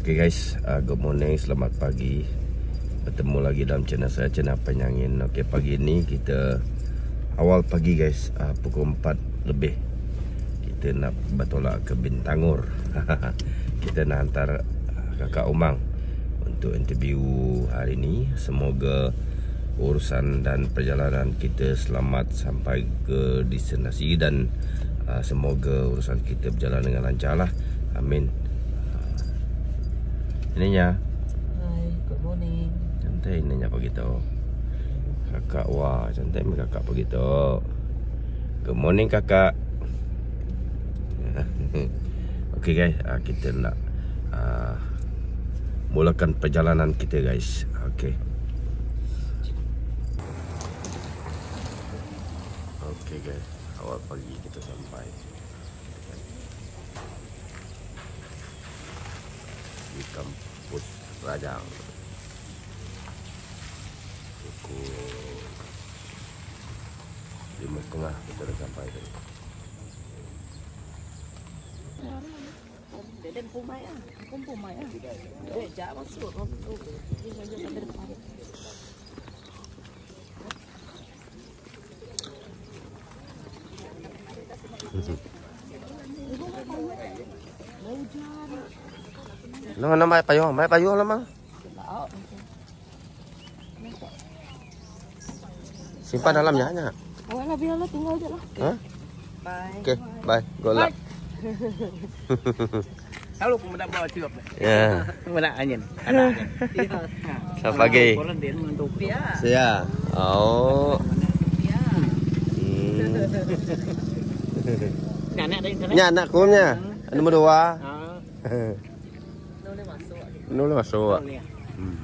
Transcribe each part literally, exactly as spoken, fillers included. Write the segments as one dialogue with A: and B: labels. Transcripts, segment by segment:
A: Okay guys, uh, good morning, selamat pagi. Bertemu lagi dalam channel saya, channel Penyangin. Okay, pagi ni kita awal pagi guys, uh, pukul empat lebih. Kita nak bertolak ke Bintangor. Kita nak hantar uh, kakak Umang untuk interview hari ni. Semoga urusan dan perjalanan kita selamat sampai ke destinasi dan uh, semoga urusan kita berjalan dengan lancar lah. Amin. Ininya.
B: Hai, good morning.
A: Cantik ininya pagi tu. Kakak, wah cantik ni kakak pagi tu. Good morning kakak. Okay guys, uh, kita nak uh, mulakan perjalanan kita guys. Okay. Okay guys, awal pagi kita sampai di kampus Rajang. Pukul lima setengah kita dah sampai tadi.
B: Dedek pumai ah, aku pumai ah. Dedek jangan masuk. Ini saja sampai depan.
A: Nama nama payung, mai payung lah mang. Simpan dalamnya nya.
B: Oh, lah biarlah tinggal aja lah.
A: Hah?
B: Bye.
A: Okay, bye. Good luck.
C: Selalu pun nak bawa tiup.
A: Ya.
C: Mana angin? Ada angin.
A: Selamat pagi.
C: Orang dia untuk dia.
A: Sia. Oh.
B: Ya.
C: Anak ada internet.
A: Nya anak kumnya. Nombor dua.
C: Ah.
B: Boleh masuk.
A: Nombor masuk.
C: Boleh. Hmm.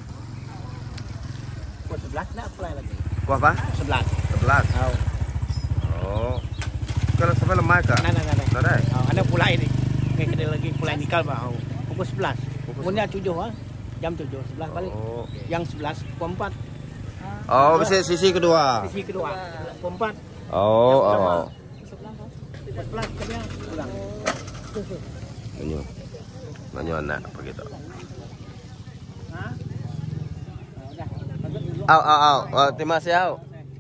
C: Kau sebelas nak apply lagi.
A: Ku apa?
C: Sebelas.
A: Sebelas.
C: Oh.
A: Oh. Kalau sampai lemah kak?
C: Nah, nah, nah, nah.
A: Tak ada.
C: Oh, ada pulai ni. Ni kita lagi pulai nikal bah. Oh. Pukul sebelas. Punya tujuh ah. Jam tujuh sebelas balik.
A: Oh.
C: Yang sebelas pukul empat.
A: Oh, bisa sisi kedua.
C: Sisi kedua. Pukul empat.
A: Oh, oh.
C: Sebelas kerja pulang.
A: Nanyo. Nanyo anak pagi tu.
C: Ha? Dah.
A: Au au au. Oh, terima kasih au.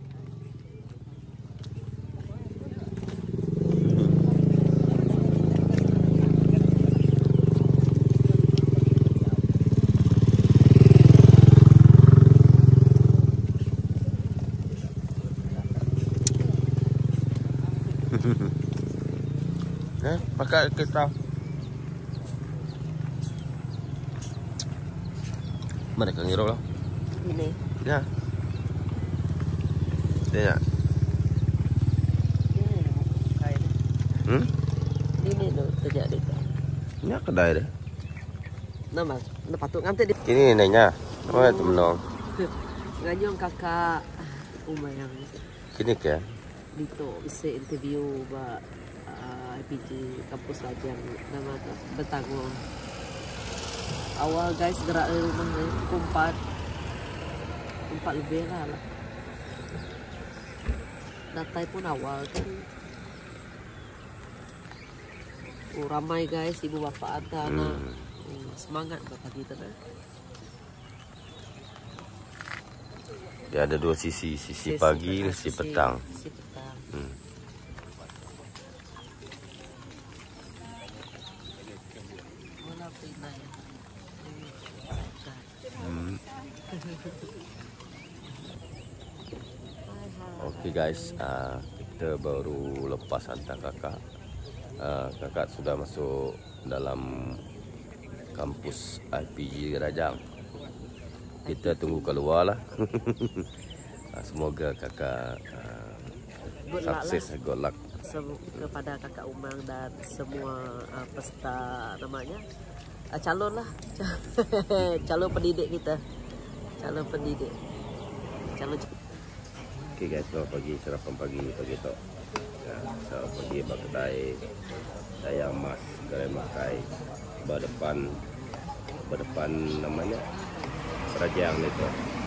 A: Eh, pakai kristal. Mereka ngiru lah.
B: Ini.
A: Ya. Ya. Hmm?
B: Ini tu terjadi.
A: Ini kedai deh.
B: Nama, nak patut ngantuk di.
A: Ini nenya. Nama tu menong.
B: Nganyong kakak Umay yang
A: Kini ke?
B: dito bisa interview ba uh, I P G kampus Rajang nama tu Bintangor. Awal guys gerak dari rumah ni pukul empat empat lebih lah lah. Datai pun awal kan. Oh, ramai guys, ibu bapa ada anak.
A: Hmm.
B: Hmm, semangat bapak kita kan.
A: Dia ada dua sisi, sisi pagi dan sisi petang.
B: Sisi petang.
A: Hmm.
B: Wala pinay.
A: Hmm. Okey guys, uh, kita baru lepas hantar kakak. Uh, kakak sudah masuk dalam kampus I P G Rajang. Kita tunggu keluar lah. Semoga kakak uh,
B: Good luck
A: sukses, good luck.
B: Sem- kepada kakak Umang dan semua uh, peserta namanya uh, calon lah calon pendidik kita, calon pendidik, calon.
A: Okay guys, selamat pagi, sarapan pagi pagi tu. Ya, sarapan pagi berkedai saya emas, gerai makai berdepan berdepan namanya Rajang itu.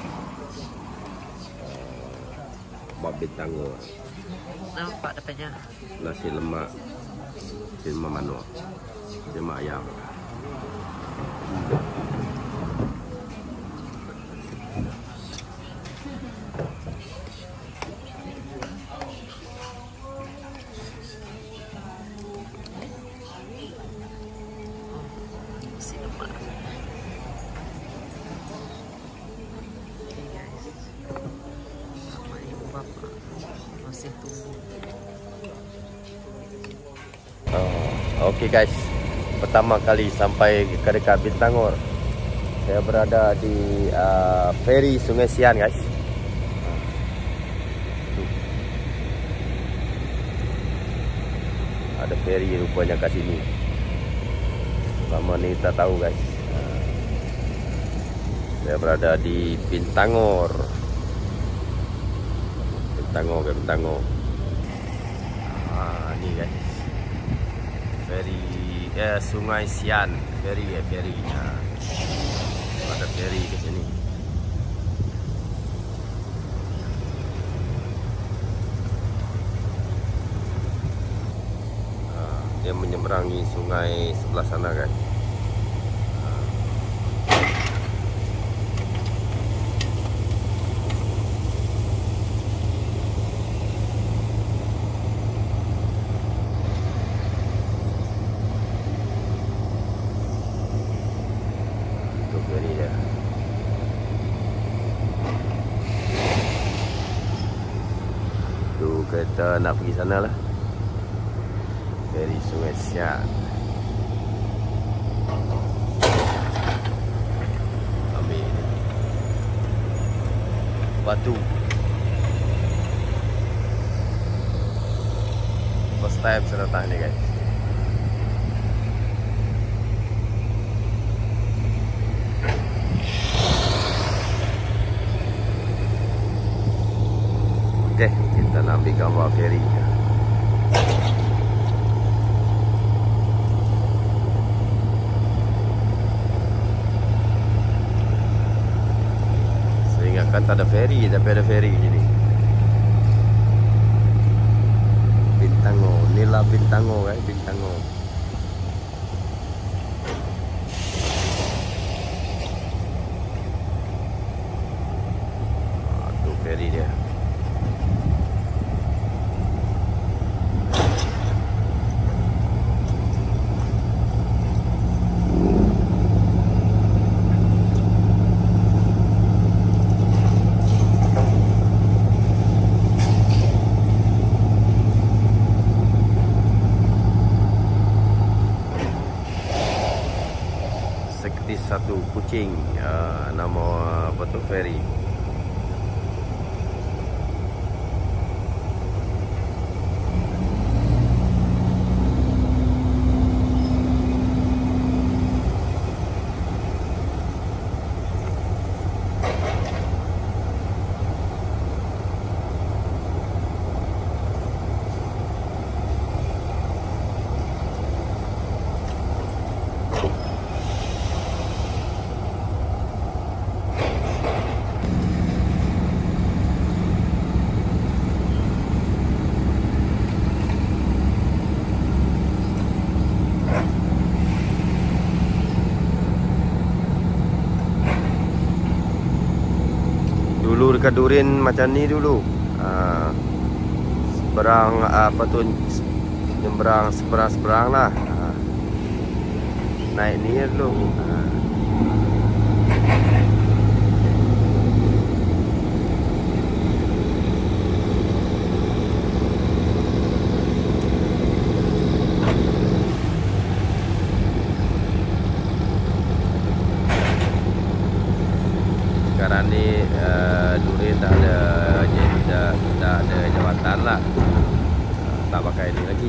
A: Uh, Bab Bintangor.
B: Nampak depannya.
A: Nasi lemak, nasi lemak manual, nasi lemak ayam.
B: nasi lemak. Oke guys, sama ibu bapak masih tunggu.
A: Oh, Oke okay guys, pertama kali sampai ke dekat Bintangor. Saya berada di uh, feri Sungai Sian guys. Tuh. Ada feri rupanya kat sini. Lama ni tak tahu guys. Uh, saya berada di Bintangor. Bintangor ke Bintangor. Ah, ni guys. Feri eh, Sungai Sian, feri ya feri. Nah, ada feri ke sini. Nah, dia menyeberangi sungai sebelah sana guys. Feri dia. Tu kereta nak pergi sana lah. Feri Sungai Sian. Ambil batu. First time saya datang ni guys. Okey, kita nak ambil gambar feri. Saya ingatkan tak ada feri, tapi ada feri sini. Bintangor, inilah Bintangor guys, Bintangor. Ah, tu feri dia. Sekti satu Kuching, uh, nama apa tu feri. Dulu dekat Durin macam ni dulu. Ha, seberang apa tu, nyeberang seberang-seberang lah. Ha, naik ni dulu. Ha. Sekarang ni uh, Durin tak ada, jadi dah tak ada jawatan lah, uh, tak pakai ni lagi.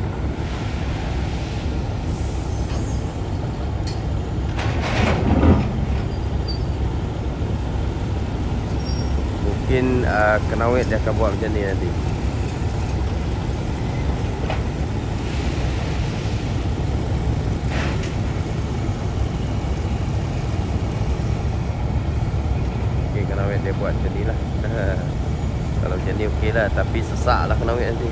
A: Mungkin uh, Kenawit dia akan buat macam ni nanti. Kenawit dia buat macam ni lah. Kalau macam ni okey lah, tapi sesak lah Kenawit nanti.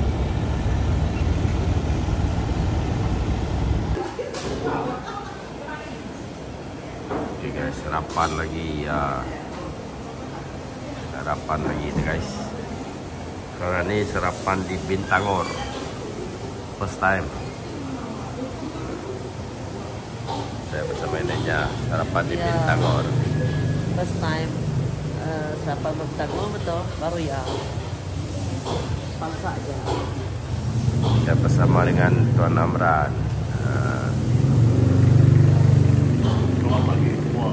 A: Ok guys, sarapan lagi ya. Sarapan lagi tu guys. Sekarang ni sarapan di Bintangor. First time. Saya bersama neneknya sarapan di
B: Ya.
A: Bintangor.
B: First time uh, sarapan Bintangor betul, baru ya. Palsa aja.
A: Saya bersama dengan Tuan Amran. Uh,
C: Selamat pagi semua.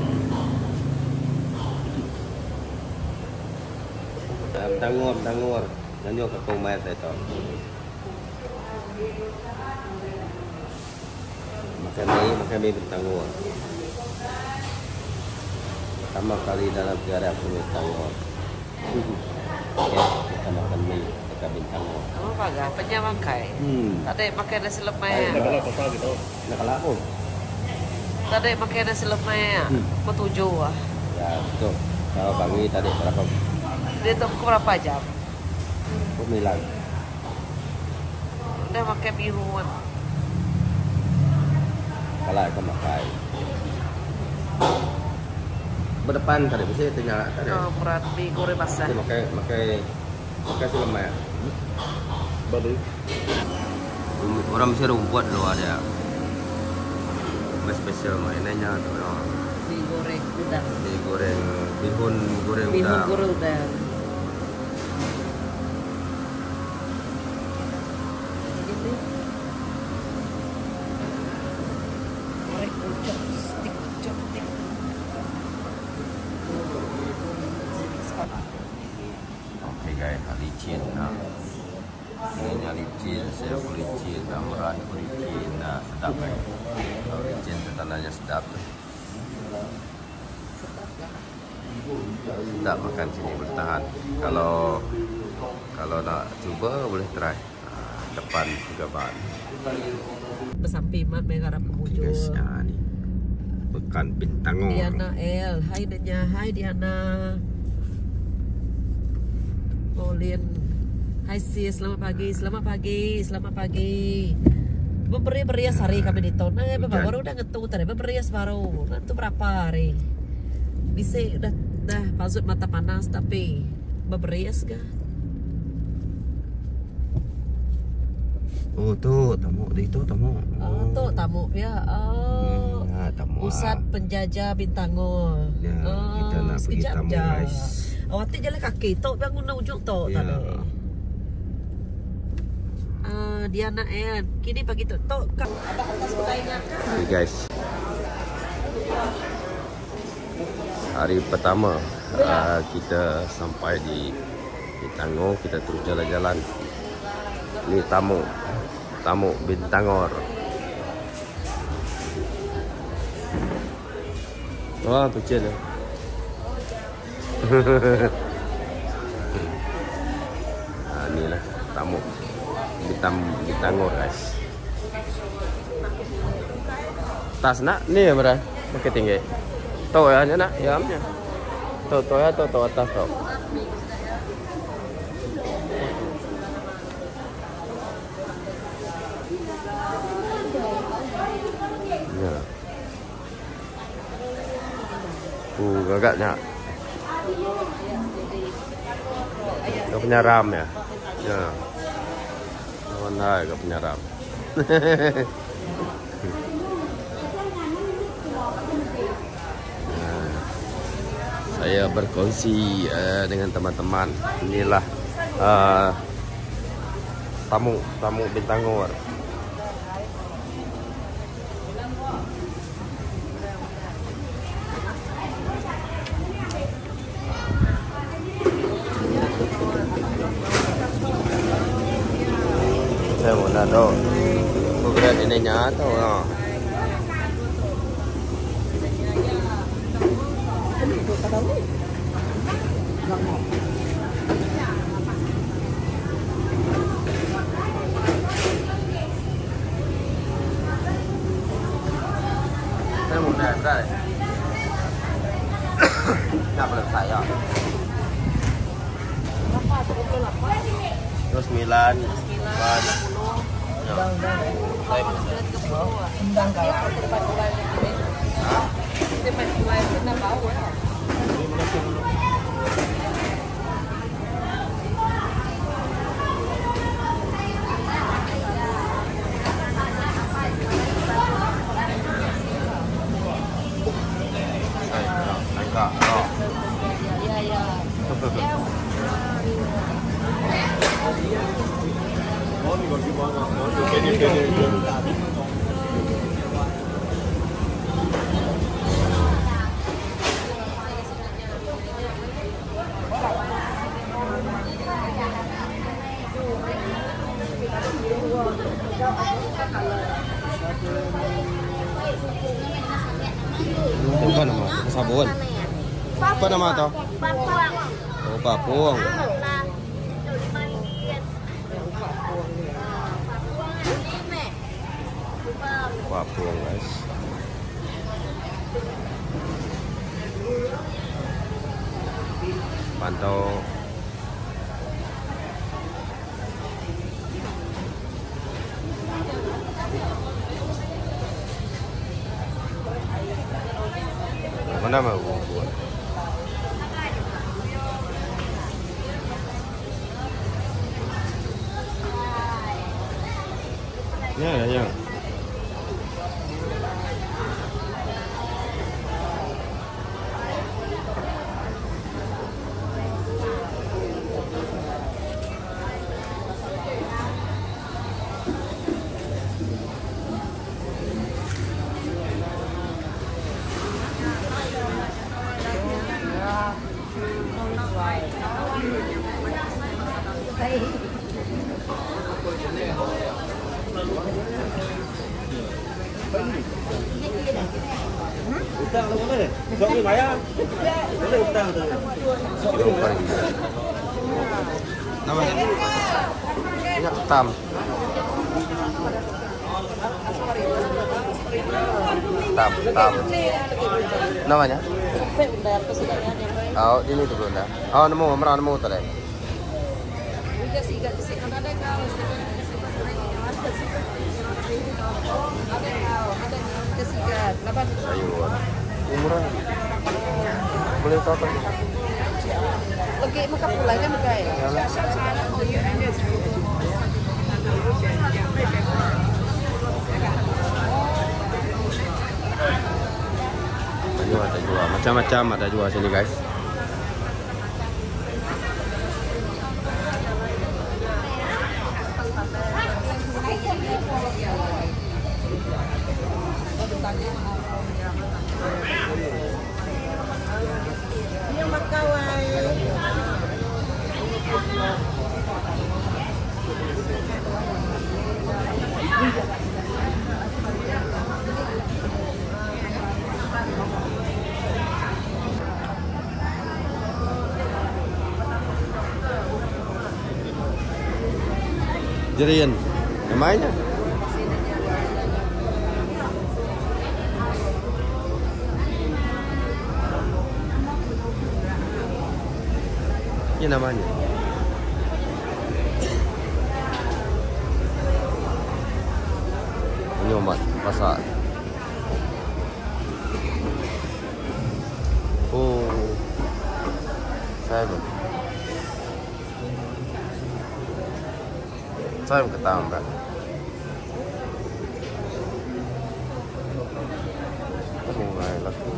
A: Bintangor, Bintangor. Nanti ke rumah saya tahu. Makan mie, makan mie Bintangor. Pertama kali dalam sejarah aku Bintangor. Oke, kita makan mie dekat Bintangor.
B: Kamu pagah, penyamangkai.
A: Hmm.
B: Tadi makan nasi lemak ya.
C: Kalau apa gitu?
A: Nak kalah aku?
B: Tadi makan nasi lemak ya.
A: Hmm.
B: Mau tujuh ah.
A: Ya betul. Kalau pagi tadi berapa?
B: Dia tahu pukul berapa jam?
A: Sembilan.
B: Udah makan biruan.
A: Kalah aku makan. Berdepan tadi mesti tinggal tadi.
B: Oh, berat mie goreng basah.
A: Ini makai makai makai si lemak ya.
C: Baru.
A: Orang mesti rumput dulu ada. Mas spesial mainannya tuh.
B: Mie goreng udang.
A: Mie goreng bihun goreng
B: Bihun
A: udang.
B: goreng udang. Ini. Goreng chopstick, chopstick.
A: Oke guys, licin nah. Ini licin, saya pun licin, Amran pun licin, nah sedap kan. Kalau licin tandanya sedap. Sedap makan sini bertahan. Kalau kalau nak cuba boleh try. Nah, depan juga ban.
B: Pesampiman mereka pengunjung.
A: Guys, ya ni. Pekan Bintangor.
B: Diana L, hai Nenya, hai Diana. Olin, hai sis, selamat pagi, selamat pagi, selamat pagi. Berberias hari kami di tahun, eh, baru udah ngetu tadi, berberias baru. Nanti berapa hari? Bisa udah dah pasut mata panas tapi berberias kah?
A: Oh tu tamu di itu tamu.
B: Oh, tuh tamu ya. Oh,
A: Ya, tamu.
B: pusat penjajah Bintangor.
A: Ya,
B: oh,
A: kita nak pergi
B: sekejap
A: tamu,
B: je.
A: guys.
B: Awak tu jalan kaki tu bangun na ujung tu
A: Ya.
B: tadi. Ah, Diana N. Kini pagi tu. Tu kat atas lainnya kan.
A: Okay guys. Hari pertama uh, kita sampai di Bintangor, kita terus jalan-jalan. Ini tamu. Tamu Bintangor. Wah, kecil ya. Nah, inilah tamu Bintam Bintangor guys. Tas nak ni ya beran. Makin tinggi. Tahu ya nak ya amnya. Tahu tahu ya tahu tahu atas tahu. Ya. Uh, gagaknya. Kau punya ram ya? Ya. Lawan hai kau punya ram. Nah, saya berkongsi uh, dengan teman-teman. Inilah uh, tamu tamu Bintangor. Saya mau nak tahu. Berat ini nyata lah. Saya mau nak berat. Tak boleh saya. Terus sembilan, empat,
B: Undang kau. Depan mulai kita bau ya.
A: Kak. Oh.
B: Ya ya.
A: Apa nama? Sabun. Apa nama to?
D: Papuang.
A: Oh, papuang.
D: Lah. lima ringgit. Papuang ini me.
A: Papuang, guys. Pantau mana mau buat? Ya, ya, ya.
C: Utang mana deh? Sok ni bayar. Boleh utang tu.
A: Namanya? Minyak hitam. Hitam, hitam. Namanya? Oh, ini tu bunda. Oh, nemu, merah nemu tadi. Sayur. Murah. Boleh tahu tak?
B: Lagi makan pulai kan makan.
A: Jual, ada jual. Macam-macam ada jual sini, guys.
B: Yang makawai.
A: Jerian, namanya? Ini namanya. Ini obat pasar. Oh, saya belum. Saya belum ketahuan kan. Mulai lagi.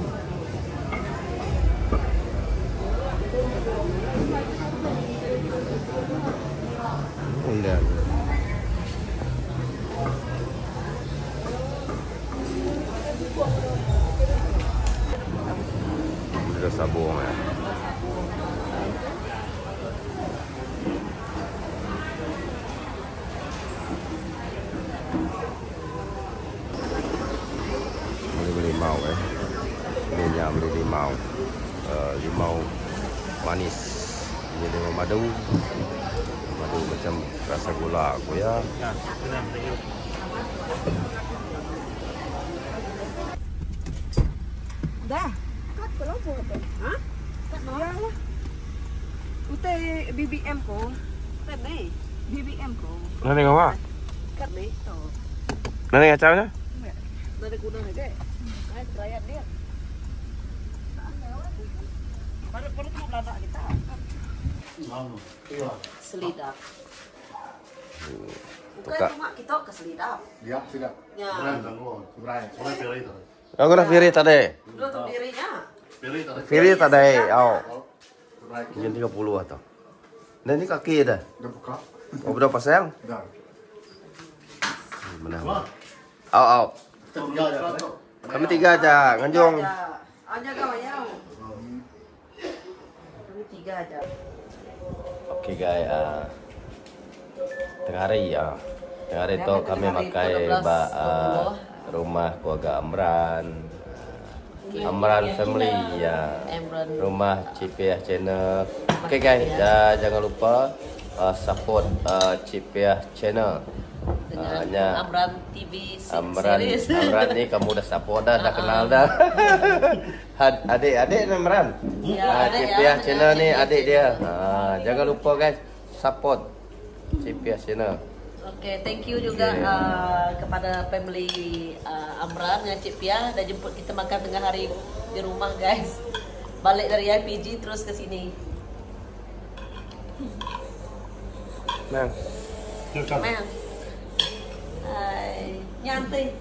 A: Undang. Udah sabung ya. Beli limau eh. Minyak beli limau. Uh, limau manis. Ini limau madu. Madu macam rasa gula aku ya.
C: Ya, benar benar.
E: Dah. Kat kalau buat tu. Ha? Kat ya lah. Ute B B M ko.
B: Kat ni.
E: B B M ko.
A: Mana tengok apa?
B: Kat ni. Tu.
A: Mana tengok macam mana?
B: Ada guna aja. Ay, rakyat dia. Pada pada tu belakang kita. Selidap. Bukan
A: Tukar.
B: cuma kita ke selidap.
F: Ya, sudah.
B: Ya.
F: Benar, tangguh. Sebenarnya, sebenarnya pilih itu.
A: Aku nak pirit tadi.
B: Dua tu dirinya.
A: Spirit ada eh. Oh. Yang tiga puluh atau. Dan ini kaki ada.
F: Udah buka.
A: Oh, berapa sayang?
F: Udah.
A: Mana? Au au. Kami tiga aja, nganjung.
B: Aja kau ya. Kami tiga aja.
A: Oke guys, uh, tengah hari ya. Tengah hari tu kami makai ba uh, rumah keluarga Amran. Uh, Amran family ya. Rumah C P H channel. Oke guys, uh, jangan lupa uh, support uh, C P H channel.
B: Dengan
A: uh,
B: Amran T V
A: Amran,
B: series.
A: Amran ni kamu dah support dah, dah kenal dah. Adik-adik Amran.
B: Ya,
A: uh,
B: adik
A: C P H
B: ya,
A: channel ni
B: C P H
A: adik dia.
B: channel.
A: Uh, jangan lupa guys, support C P H channel.
B: Oke, thank you juga
A: Okay.
B: uh, kepada family uh, Amran dengan Cik Pia dah jemput kita makan tengah hari di rumah guys. Balik dari I P G terus ke sini.
A: Mang.
B: Mang. Hai, nyantai.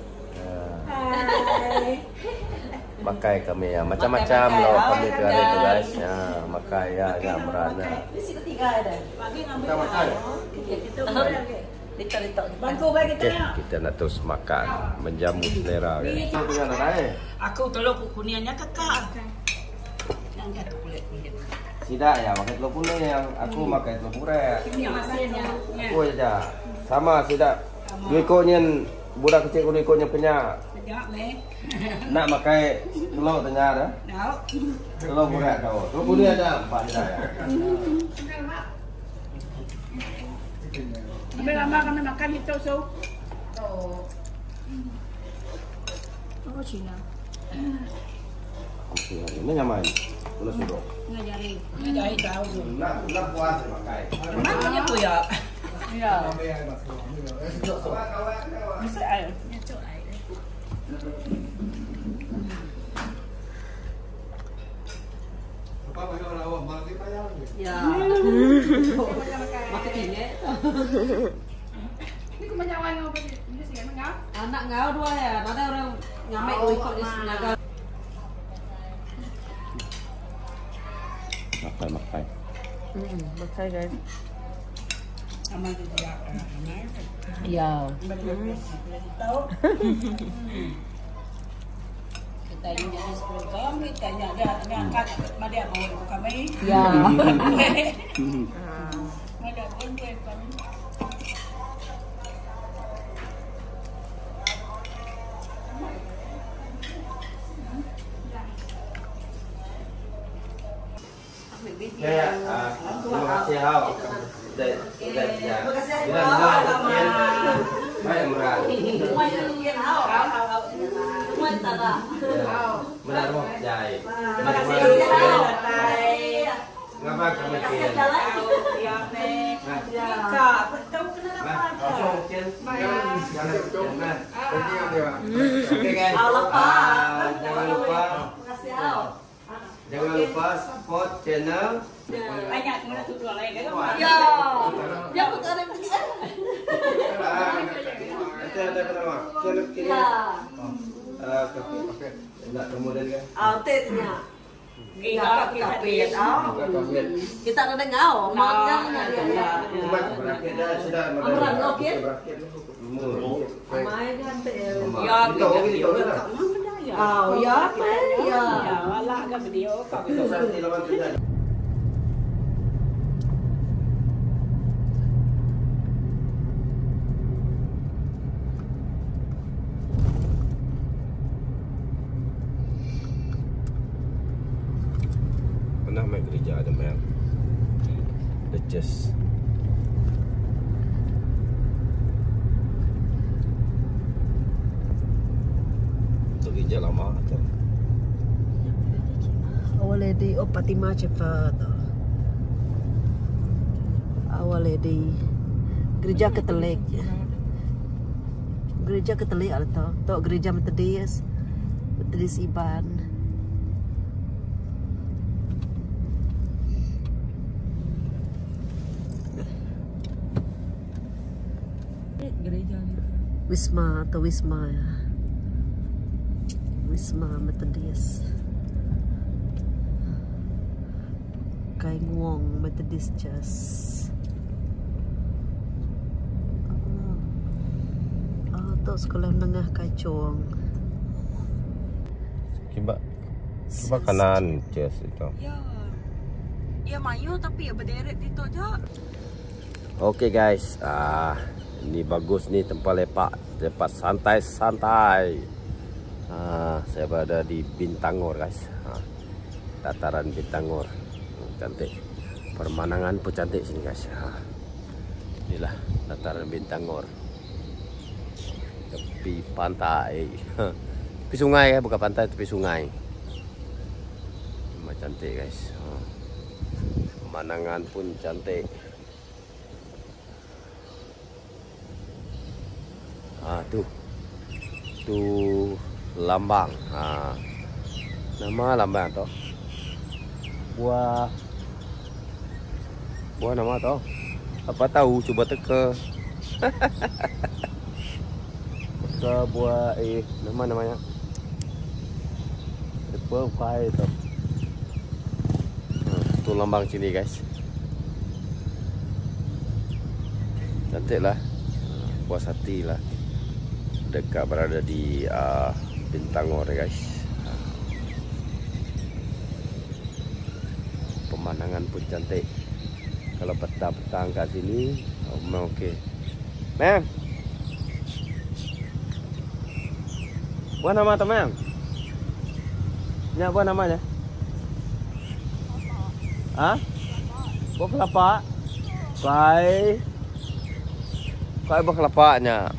E: Hai.
A: Makai kami ya, macam-macam
B: Makai,
A: loh
B: makai.
A: kami
B: Oh,
A: tu hari tu
B: makai.
A: guys. Ya, makai ya, ya Amran. Ya.
B: Ini si ketiga ada. Pagi ngambil makan. Kita kita Lita lita. Bangku bagi
A: Okay, kita nak terus makan, menjamu selera guys. Itu dengan naik.
C: Aku telur kuniannya kakak. Yang jatuh kulit kulit.
A: Tidak ya, makan telur kuning yang aku makan telur purek.
C: Ini masalahnya.
A: Aku aja. Sama tidak. Dua ekornya budak kecil dua ekornya penyak.
C: Sejak ni.
A: Nak makai telur tengah dah.
C: Tahu.
A: Telur purek kau. Telur kuning ada empat dah ya.
C: Ambil lama kami makan itu so.
E: Oh. Oh, Cina.
A: Okey, ini nyaman. Boleh sudah.
C: Ngajari. Ngajari tahu tu.
A: Nak nak puas makai.
C: Makanya tu ya. Ya.
A: Kawan kawan.
C: Bisa air. Nyocok air.
B: Ya. Makan ini.
E: Ini kebanyakan yang apa ini sih kan?
B: Anak ngau dua ya. Ada orang ngamai dua ikut di senaga.
A: Makai makai.
B: Hmm, makai guys.
C: Amal tu dia.
B: Ya.
C: Tahu. Kita ini jadi sepuluh kami tanya dia dia angkat dia mau kami.
B: Ya.
C: Ada pun dia kami.
A: Ya, ah, terima kasih Hau. Sudah sudah ya.
B: Terima kasih Hau.
A: Sudah sudah. Baik Amran.
B: Semua yang mungkin hau. Semua tara.
A: Benar mo, Jai.
B: Terima kasih hau.
A: Ngapa kami kian?
B: Ya, Ya. Kak, tahu kenapa?
A: Langsung kian. Jangan jangan. Oke guys.
B: Allah, Pak.
A: Ah, Jangan lupa.
B: Terima kasih hau.
A: Jangan lupa support channel.
C: Banyak mana tu dua lain kan?
B: Ya. Ya bukan ada yang
A: Nanti ada pertama. Channel kiri.
B: Ya.
A: Ah, oke. Enggak kemudian kan?
B: Outfitnya.
C: Kita kita
B: Kapit.
A: Enggak kemudian.
B: Kita ada ngau, makan ya.
A: Cuma berakhir dah sudah.
B: Amran, oke?
A: Mulu.
B: Main kan
C: Ya,
A: Itu itu dah.
B: Oh, ya, ya.
C: Ya, wala ka video ka.
A: Itu nanti lawan kerja. Pernah main gereja ada Mel. The Church. Itu gereja lama kan.
B: Our Lady of Fatima cepat. Our Lady Gereja Katolik. Gereja Katolik atau atau Gereja Metodis. Metodis Iban. Wisma atau Wisma ya. Wisma Metodis. Kai Nguong Methodist Church. Oh, tu sekolah menengah Kai Chong.
A: Kibak kibak kanan church itu.
E: Ya. Ya mayu tapi ya berderet itu aja.
A: Oke guys, ah ini bagus nih tempat lepak, tempat santai-santai. Ah, saya berada di Bintangor guys. Ah, dataran Bintangor, cantik. Pemandangan pun cantik sini guys. Ah, inilah dataran Bintangor. Tepi pantai, tepi sungai ya, bukan pantai, tepi sungai. Cuma cantik guys. Ah, pemandangan pun cantik. Ah, tuh, tuh lambang. Ah, nama lambang toh. Buah, buah nama toh. Apa tahu? Coba teka. Teka buah eh nama namanya. Apa pai toh? Ah, tuh lambang sini guys. Cantik lah. Puas hati lah. Dekat berada di uh, Bintangor guys. Pemandangan pun cantik. Kalau petang-petang kat sini, oh, memang okey. Mem. Buat nama tu mem. Nak buat namanya? Ah? Buat kelapa. Kai. Kai buat kelapanya.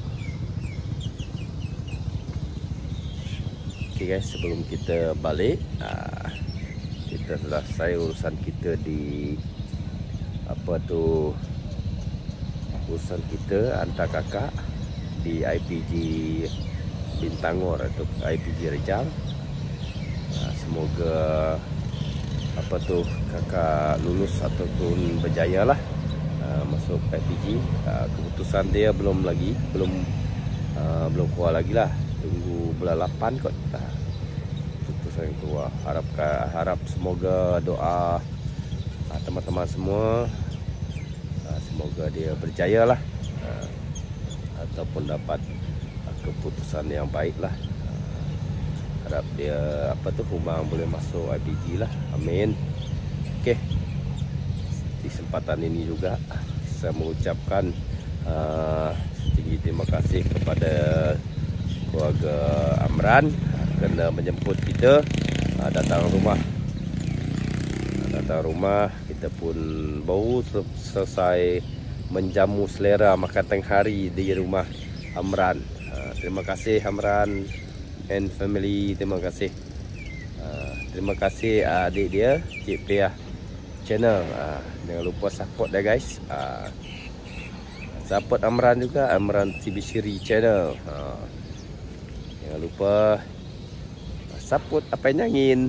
A: Okay guys, sebelum kita balik, uh, kita selesai urusan kita di apa tu urusan kita antar kakak di I P G Bintangor atau I P G Rijal. Uh, semoga apa tu kakak lulus ataupun berjaya lah uh, masuk I P G. Uh, keputusan dia belum lagi, belum uh, belum keluar lagi lah. Tunggu bulan lapan kot. Putusan yang keluar. Harap harap semoga doa teman-teman semua, semoga dia berjaya lah, ataupun dapat keputusan yang baik lah. Harap dia apa tu Humang boleh masuk I P G lah. Amin. Okey. Di kesempatan ini juga saya mengucapkan uh, tinggi terima kasih kepada keluarga Amran kena menjemput kita uh, datang rumah. Uh, datang rumah, kita pun baru selesai menjamu selera makan tengah hari di rumah Amran. Uh, terima kasih Amran and family, terima kasih. Uh, terima kasih uh, adik dia, Cik Pia channel. Uh, jangan lupa support dia guys. Uh, support Amran juga, Amran T V Siri channel. Uh, Jangan lupa support apa yang nyangin.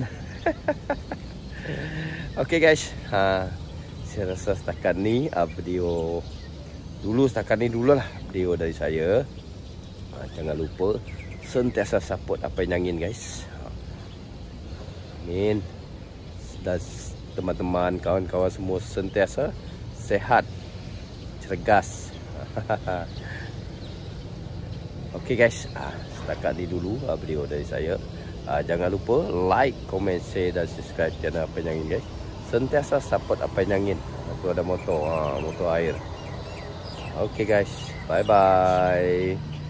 A: Okey guys, ha, saya rasa setakat ni uh, video dulu setakat ni dulu lah video dari saya. Ha, jangan lupa sentiasa support apa yang nyangin guys. Ha. Amin. Dan teman-teman, kawan-kawan semua sentiasa sehat, cergas. Okey guys, ah, setakat ni dulu ah, video dari saya. Ah, jangan lupa like, komen, share dan subscribe channel Apa Yang Angin guys. Sentiasa support Apa Yang Angin. Aku ada motor, ah, motor air. Okey guys, bye bye.